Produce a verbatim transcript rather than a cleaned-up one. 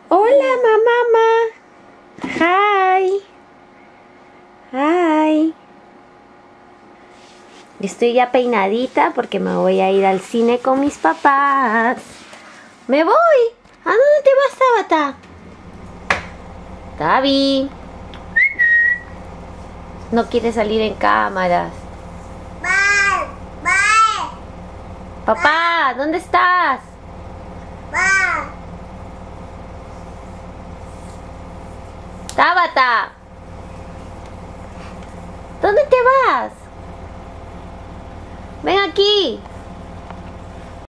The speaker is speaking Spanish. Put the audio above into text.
Hola, mamá. Hi. Hi. Estoy ya peinadita porque me voy a ir al cine con mis papás. ¡Me voy! ¿A dónde te vas, Tabata? Tavi. No quiere salir en cámaras. Bye, bye, Papá, ¿dónde estás? bye. Tabata. ¿Dónde te vas? Ven aquí.